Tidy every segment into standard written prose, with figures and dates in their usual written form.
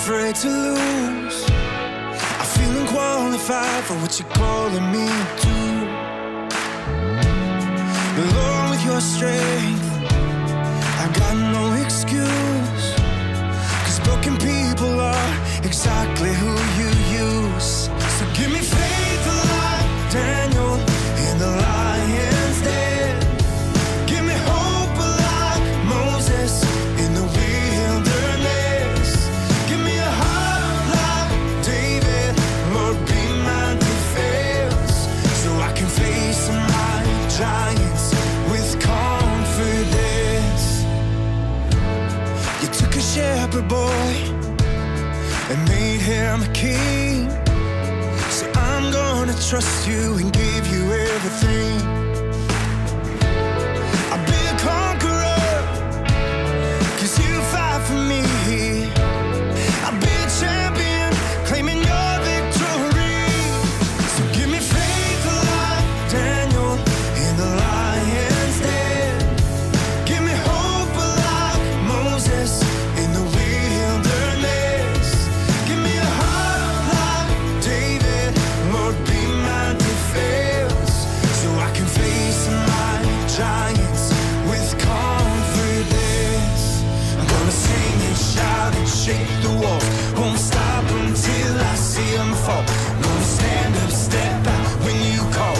afraid to lose. I feel unqualified for what you're calling me to. But Lord, with your strength, I got no excuse. 'Cause broken people are exactly who you use. So give me faith like Daniel in the lion's den. Give me hope like Moses in the wilderness. Give me a heart like David, Lord, be my defense. So I can face my giants with confidence. You took a shepherd boy and made him a king. So I'm gonna trust you and give you everything. I'll be a conqueror, 'cause you fight for me. I'll be a champion, claiming your victory. So give me faith like Daniel in the lion's den. Give me hope like Moses in the wilderness. Give me a heart like David, Lord, be my defense. So I can face my giants with confidence. I'm gonna sing and shout and shake the walls. Won't stop until I see them fall. I'm gonna stand up, step out when you call.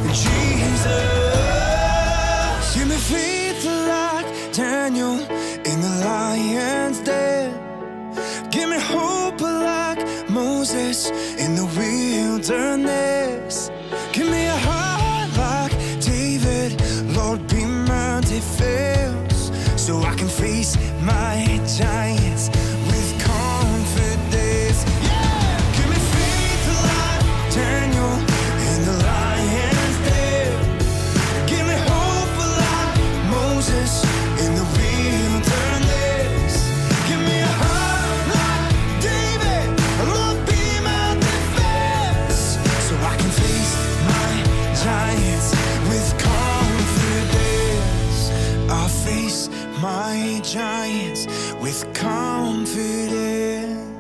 Jesus, give me faith like Daniel in the lion's den. Give me hope like Moses in the wilderness. Give me a heart like David, Lord, be my defense. So I can face my giants with confidence. Yeah! Give me faith like Daniel in the lion's den. Give me hope like Moses in the wilderness. Give me a heart like David, Lord, be my defense. So I can face my giants with confidence. I'll face my giants with confidence.